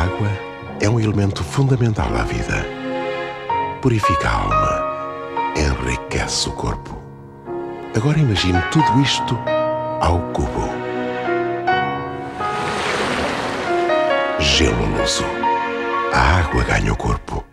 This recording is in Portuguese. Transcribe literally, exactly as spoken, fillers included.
água é um elemento fundamental à vida. Purifica a alma, enriquece o corpo. Agora imagine tudo isto ao cubo. Gelo luso. A água ganha o corpo.